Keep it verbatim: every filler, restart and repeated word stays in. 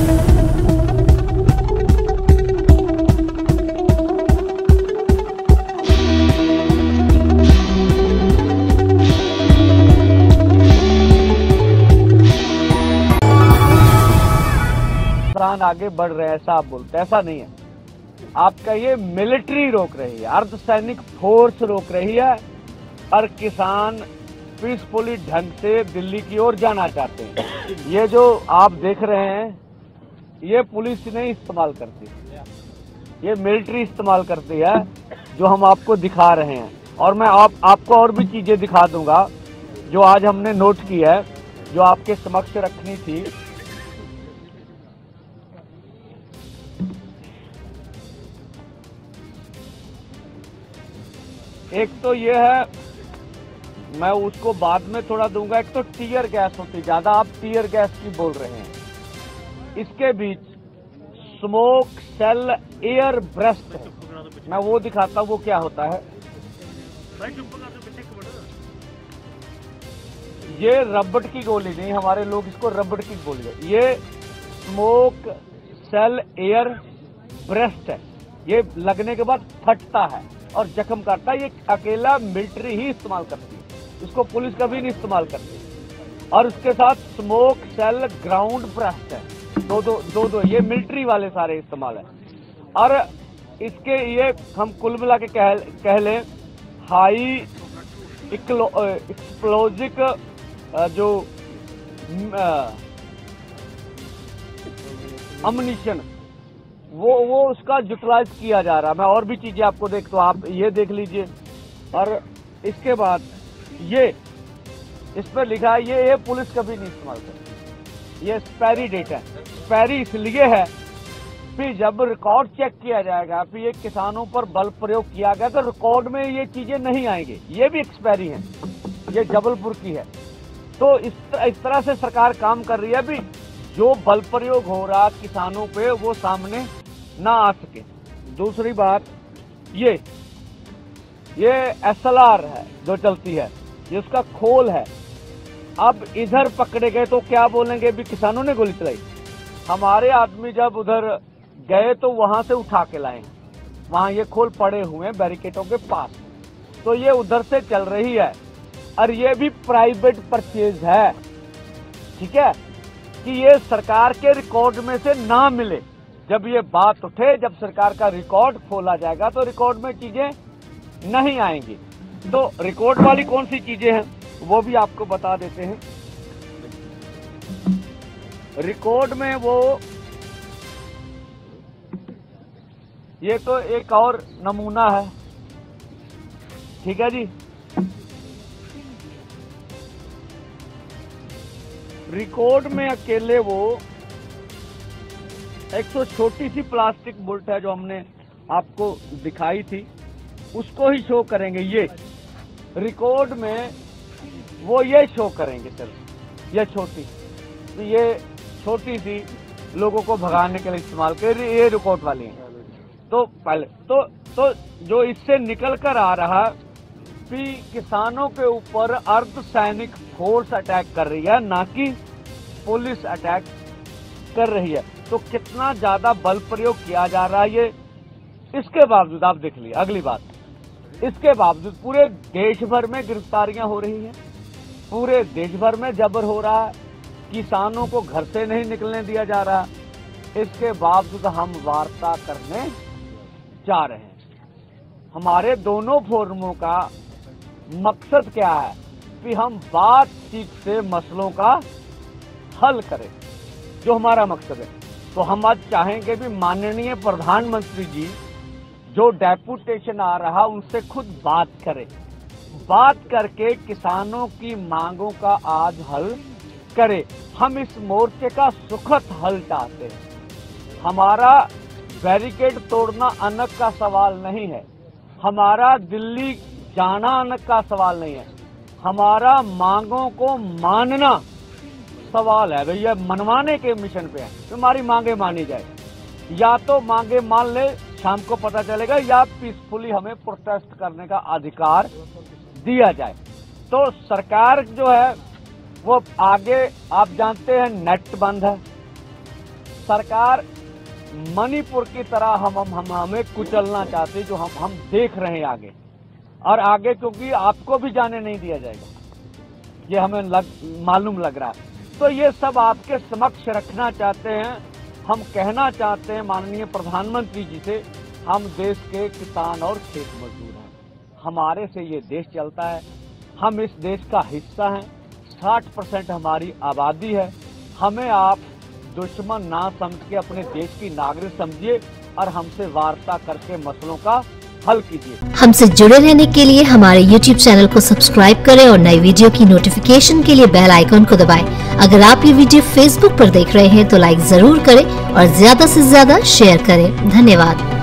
आगे बढ़ रहे हैं ऐसा आप बोलते हैं, ऐसा नहीं है। आपका ये मिलिट्री रोक रही है, अर्धसैनिक फोर्स रोक रही है और किसान पीसफुली ढंग से दिल्ली की ओर जाना चाहते हैं। ये जो आप देख रहे हैं ये पुलिस नहीं इस्तेमाल करती, ये मिलिट्री इस्तेमाल करती है, जो हम आपको दिखा रहे हैं। और मैं आप आपको और भी चीजें दिखा दूंगा जो आज हमने नोट की है, जो आपके समक्ष रखनी थी। एक तो ये है, मैं उसको बाद में थोड़ा दूंगा। एक तो टीयर गैस होती, ज्यादा आप टीयर गैस की बोल रहे हैं। इसके बीच स्मोक सेल एयर ब्रेस्ट है, मैं वो दिखाता हूं वो क्या होता है। ये रबड़ की गोली नहीं, हमारे लोग इसको रबड़ की गोली है। ये स्मोक सेल एयर ब्रेस्ट है, ये लगने के बाद फटता है और जख्म करता है। ये अकेला मिलिट्री ही इस्तेमाल करती है, इसको पुलिस कभी नहीं इस्तेमाल करती। और उसके साथ स्मोक सेल ग्राउंड ब्रेस्ट है, दो दो दो दो ये मिलिट्री वाले सारे इस्तेमाल है। और इसके ये हम कुल मिला के कह, कह लें हाई एक्सप्लोजिव जो अम्युनिशन वो वो उसका यूटिलाइज किया जा रहा है। मैं और भी चीजें आपको देख, तो आप ये देख लीजिए। और इसके बाद ये इस पर लिखा है, ये ये पुलिस कभी नहीं इस्तेमाल करती, ये एक्सपायरी डेट है। एक्सपायरी इसलिए है कि जब रिकॉर्ड चेक किया जाएगा कि ये किसानों पर बल प्रयोग किया गया तो रिकॉर्ड में ये चीजें नहीं आएंगी। ये भी एक्सपायरी है, ये जबलपुर की है। तो इस, इस तरह से सरकार काम कर रही है भी जो बल प्रयोग हो रहा किसानों पे वो सामने ना आ सके। दूसरी बात ये ये एस एल आर है जो चलती है, ये उसका खोल है। अब इधर पकड़े गए तो क्या बोलेंगे भी किसानों ने गोली चलाई। हमारे आदमी जब उधर गए तो वहां से उठा के लाए, वहां ये खोल पड़े हुए हैं बैरिकेडों के पास। तो ये उधर से चल रही है और ये भी प्राइवेट परचेज है, ठीक है, कि ये सरकार के रिकॉर्ड में से ना मिले। जब ये बात उठे, जब सरकार का रिकॉर्ड खोला जाएगा तो रिकॉर्ड में चीजें नहीं आएंगी। तो रिकॉर्ड वाली कौन सी चीजें हैं वो भी आपको बता देते हैं। रिकॉर्ड में वो ये तो एक और नमूना है, ठीक है जी। रिकॉर्ड में अकेले वो एक तो छोटी सी प्लास्टिक बुलेट है जो हमने आपको दिखाई थी, उसको ही शो करेंगे। ये रिकॉर्ड में वो ये शो करेंगे सर, ये छोटी, तो ये छोटी सी लोगों को भगाने के लिए इस्तेमाल कर, ये रिकॉर्ड वाली है। तो पहले तो तो जो इससे निकल कर आ रहा कि किसानों के ऊपर अर्धसैनिक फोर्स अटैक कर रही है, ना कि पुलिस अटैक कर रही है। तो कितना ज्यादा बल प्रयोग किया जा रहा है ये, इसके बावजूद आप देख लीजिए। अगली बात, इसके बावजूद पूरे देश भर में गिरफ्तारियां हो रही हैं, पूरे देश भर में जबर हो रहा है, किसानों को घर से नहीं निकलने दिया जा रहा। इसके बावजूद हम वार्ता करने जा रहे हैं। हमारे दोनों फोरमों का मकसद क्या है कि हम बातचीत से मसलों का हल करें, जो हमारा मकसद है। तो हम आज चाहेंगे भी माननीय प्रधानमंत्री जी जो डेपुटेशन आ रहा उनसे खुद बात करें, बात करके किसानों की मांगों का आज हल करें। हम इस मोर्चे का सुखद हल चाहते हैं। हमारा बैरिकेड तोड़ना अनक का सवाल नहीं है, हमारा दिल्ली जाना अनक का सवाल नहीं है, हमारा मांगों को मानना सवाल है। भैया मनवाने के मिशन पे है, तो हमारी मांगे मानी जाए। या तो मांगे मान ले, शाम को पता चलेगा, या पीसफुली हमें प्रोटेस्ट करने का अधिकार दिया जाए। तो सरकार जो है वो आगे, आप जानते हैं नेट बंद है, सरकार मणिपुर की तरह हम हम, हम हमें कुचलना चाहती, जो हम हम देख रहे हैं आगे और आगे, क्योंकि आपको भी जाने नहीं दिया जाएगा, ये हमें लग, मालूम लग रहा है। तो ये सब आपके समक्ष रखना चाहते हैं। हम कहना चाहते हैं माननीय प्रधानमंत्री जी से, हम देश के किसान और खेत मजदूर हैं, हमारे से ये देश चलता है, हम इस देश का हिस्सा हैं, साठ परसेंट हमारी आबादी है। हमें आप दुश्मन ना समझ के अपने देश की नागरिक समझिए और हमसे वार्ता करके मसलों का हल कीजिए। हमसे जुड़े रहने के लिए हमारे यूट्यूब चैनल को सब्सक्राइब करें और नई वीडियो की नोटिफिकेशन के लिए बेल आइकन को दबाएं। अगर आप ये वीडियो फेसबुक पर देख रहे हैं तो लाइक जरूर करें और ज्यादा से ज्यादा शेयर करें। धन्यवाद।